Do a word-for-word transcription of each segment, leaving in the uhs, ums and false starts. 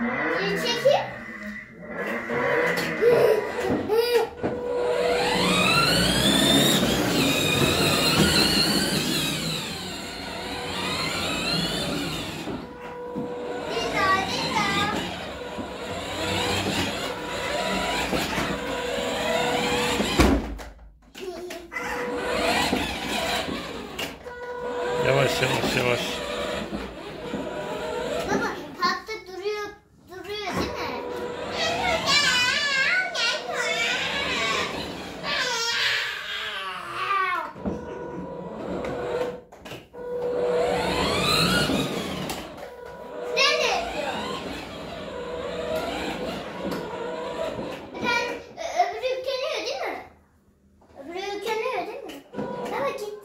Bir çekip. Yavaş yavaş yavaş. Baba tahta duruyor, duruyor değil mi? Sen de yapıyor. Sen öbürü yükleniyor değil mi? Öbürü yükleniyor değil mi? Baba git.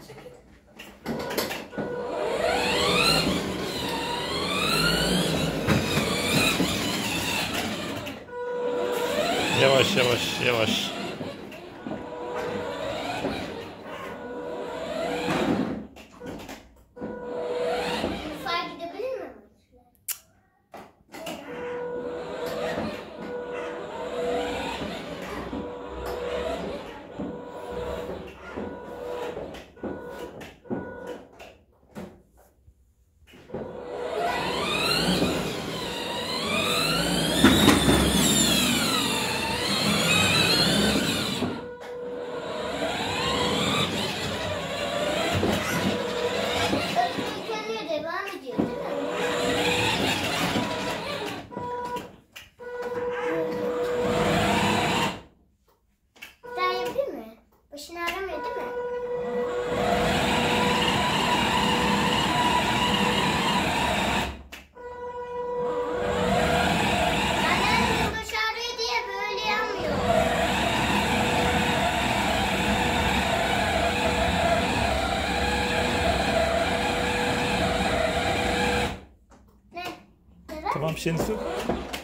Yavaş yavaş yavaş. Fark edebilir mi? Öbürü devam ediyor değil mi? Daha yapayım mı? Başını ağrımıyor değil mi? Anneannemin başı ağrıyor diye böyle yanmıyor. Ne? Neden? Tamam, bir şeyini sür.